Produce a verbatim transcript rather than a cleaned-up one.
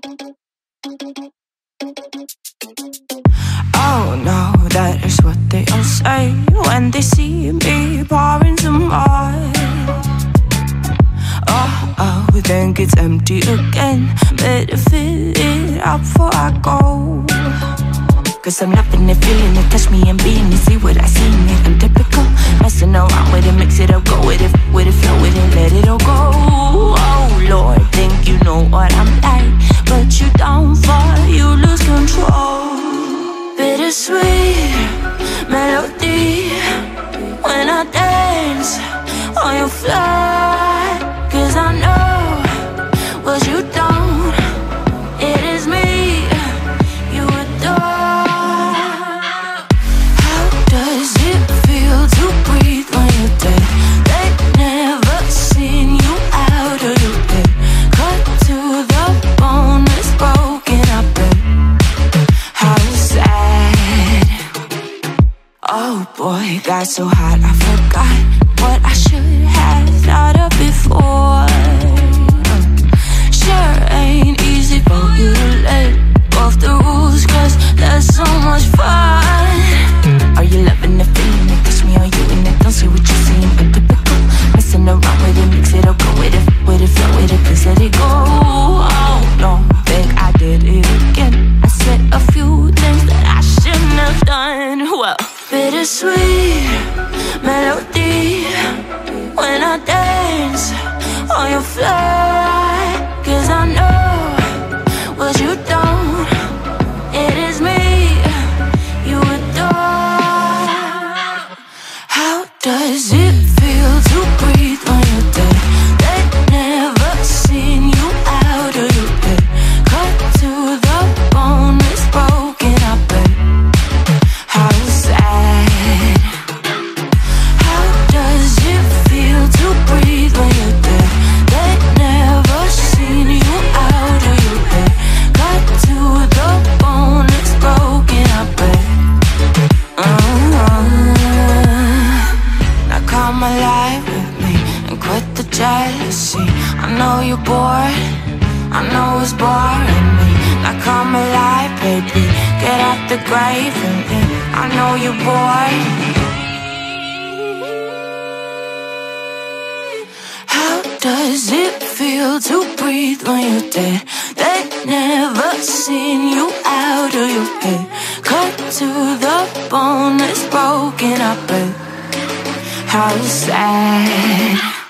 Oh no, that is what they all say when they see me pouring some more. Oh, oh, think it's empty again. Better fill it up before I go. Cause I'm loving it, feeling it, touch me and being it. See what I see in it, I'm typical. Messing around with it, mix it up, go with it, with it, flow with it, let it all go. Oh Lord, think you know what I'm like, but you don't fall, you lose control. Bittersweet melody when I dance on your fly. Cause I know what you don't, it is me you adore. How does it feel to breathe when you're dead? They've never seen you out of your bed. Cut to the bone, it's broken, I bet. How sad. Oh boy, got so hot I forgot what I should have thought of before. Sure ain't easy for you to let go of the rules, cause there's so much fun. Are you loving the feeling it? Kiss me, are you in it? Don't see what you're seeing, but typical. Messing around with it, mix it up, go with it, with it, flow with it, please let it go. Oh no, think I did it again. I said a few things that I shouldn't have done. Well, bittersweet melody when I dance on your fly. Cause I know what you don't, it is me you adore. How does it feel to breathe when you're dead? They've never seen you out of your bed. Cut to the bone, it's broken, I bet. How sad. How does it feel to breathe when you're dead? They've never seen you out of your bed. Cut to the bone, it's broken, I bet. uh-huh. Now come alive with me and quit the jealousy. I know you're bored, I know it's boring me. Now come alive, baby, get out the grave and yeah, I know you're bored. How does it feel to breathe when you're dead? They've never seen you out of your bed. Cut to the bone, it's broken, I bet. How sad.